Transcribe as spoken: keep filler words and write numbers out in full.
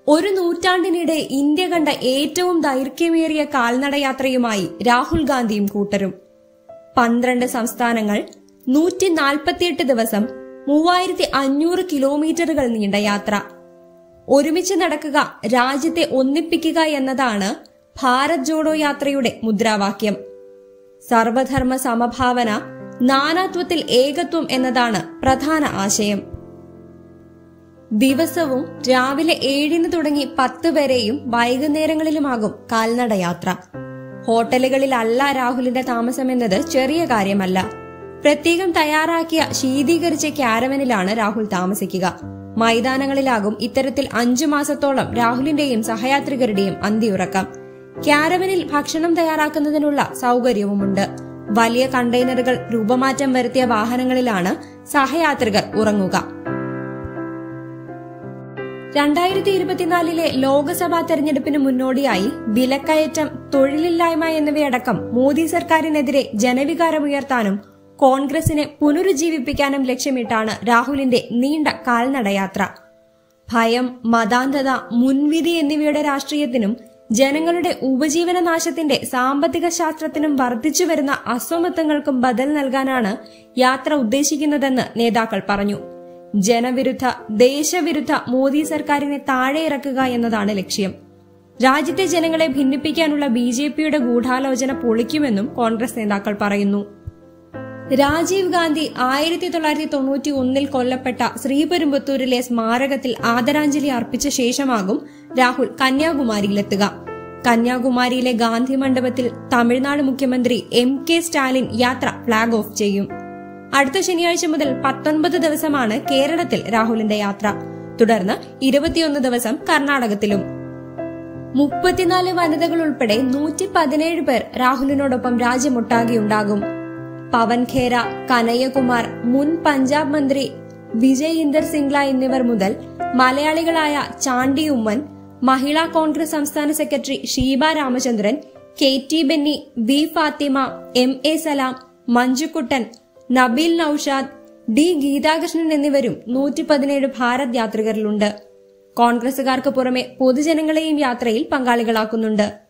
ഒരു നൂറ്റാണ്ടിനിടെ ഇന്ത്യ കണ്ട ഏറ്റവും ദൈർഘ്യമേറിയ കാൽനടയാത്രയുമായി രാഹുൽ ഗാന്ധിയും കൂട്ടരും. പന്ത്രണ്ട് സംസ്ഥാനങ്ങൾ, നൂറ്റി നാൽപ്പത്തിയെട്ട് ദിവസം, മൂവായിരത്തി അഞ്ഞൂറ് കിലോമീറ്ററുകൾ നീണ്ട യാത്ര. ഒരുമിച്ച് നടക്കുക, രാജ്യത്തെ ഒന്നിപ്പിക്കുക എന്നതാണ് ഭാരത് ജോഡോ യാത്രയുടെ മുദ്രാവാക്യം. സർവധർമ്മ സമഭാവന, നാനാത്വത്തിൽ ഏകത്വം എന്നതാണ് പ്രധാന ആശയം. ദിവസവും രാവിലെ ഏഴിന് തുടങ്ങി പത്ത് വരെയും വൈകുന്നേരങ്ങളിലുമാകും കാൽനടയാത്ര. ഹോട്ടലുകളിലല്ല രാഹുലിന്റെ താമസമെന്നത് ചെറിയ കാര്യമല്ല. പ്രത്യേകം തയ്യാറാക്കിയ ശീതീകരിച്ച ക്യാരവനിലാണ് രാഹുൽ താമസിക്കുക. മൈതാനങ്ങളിലാകും ഇത്തരത്തിൽ അഞ്ചു മാസത്തോളം രാഹുലിന്റെയും സഹയാത്രികരുടെയും അന്തിയുറക്കം. ക്യാരവനിൽ ഭക്ഷണം തയ്യാറാക്കുന്നതിനുള്ള സൗകര്യവുമുണ്ട്. വലിയ കണ്ടെയ്നറുകൾ രൂപമാറ്റം വരുത്തിയ വാഹനങ്ങളിലാണ് സഹയാത്രികർ ഉറങ്ങുക. രണ്ടായിരത്തി ഇരുപത്തിനാലിലെ ലോക്സഭാ തെരഞ്ഞെടുപ്പിന് മുന്നോടിയായി വിലക്കയറ്റം, തൊഴിലില്ലായ്മ എന്നിവയടക്കം മോദി സർക്കാരിനെതിരെ ജനവികാരമുയർത്താനും കോൺഗ്രസിനെ പുനരുജ്ജീവിപ്പിക്കാനും ലക്ഷ്യമിട്ടാണ് രാഹുലിന്റെ നീണ്ട കാൽനടയാത്ര. ഭയം, മതാന്ധത, മുൻവിധി എന്നിവയുടെ രാഷ്ട്രീയത്തിനും ജനങ്ങളുടെ ഉപജീവന നാശത്തിന്റെ സാമ്പത്തിക ശാസ്ത്രത്തിനും വർദ്ധിച്ചുവരുന്ന അസമത്വങ്ങൾക്കും ബദൽ നൽകാനാണ് യാത്ര ഉദ്ദേശിക്കുന്നതെന്ന് നേതാക്കൾ പറഞ്ഞു. ജനവിരുദ്ധ, ദേശവിരുദ്ധ മോദി സർക്കാരിനെ താഴെയിറക്കുക എന്നതാണ് ലക്ഷ്യം. രാജ്യത്തെ ജനങ്ങളെ ഭിന്നിപ്പിക്കാനുള്ള ബി ജെ പിയുടെ ഗൂഢാലോചന പൊളിക്കുമെന്നും കോൺഗ്രസ് നേതാക്കൾ പറയുന്നു. രാജീവ് ഗാന്ധി ആയിരത്തി തൊള്ളായിരത്തി തൊണ്ണൂറ്റി ഒന്നിൽ കൊല്ലപ്പെട്ട ശ്രീപെരുമ്പത്തൂരിലെ സ്മാരകത്തിൽ ആദരാഞ്ജലി അർപ്പിച്ച ശേഷമാകും രാഹുൽ കന്യാകുമാരിയിലെത്തുക. കന്യാകുമാരിയിലെ ഗാന്ധി മണ്ഡപത്തിൽ തമിഴ്നാട് മുഖ്യമന്ത്രി എം കെ സ്റ്റാലിൻ യാത്ര ഫ്ളാഗ് ഓഫ് ചെയ്യും. അടുത്ത ശനിയാഴ്ച മുതൽ പത്തൊൻപത് ദിവസമാണ് കേരളത്തിൽ രാഹുലിന്റെ യാത്ര. തുടർന്ന് ഇരുപത്തിയൊന്ന് ദിവസം കർണാടകത്തിലും. മുപ്പത്തിനാല് വനിതകൾ ഉൾപ്പെടെ നൂറ്റി പതിനേഴ് പേർ രാഹുലിനോടൊപ്പം രാജ്യമൊട്ടാകെയുണ്ടാകും. പവൻ ഖേര, കനയ്യകുമാർ, മുൻ പഞ്ചാബ് മന്ത്രി വിജയ് ഇന്ദർ സിംഗ്ല എന്നിവർ മുതൽ മലയാളികളായ ചാണ്ടി ഉമ്മൻ, മഹിളാ കോൺഗ്രസ് സംസ്ഥാന secretary Sheeba Ramachandran, K T Benny, V Fathima, M A Salam, Manjukuttan, Nabeel Noushad, D Geethakrishnan എന്നിവരും നൂറ്റി പതിനേഴ് ഭാരത് യാത്രികരിലുണ്ട്. കോൺഗ്രസുകാർക്ക് പുറമെ പൊതുജനങ്ങളെയും യാത്രയിൽ പങ്കാളികളാക്കുന്നുണ്ട്.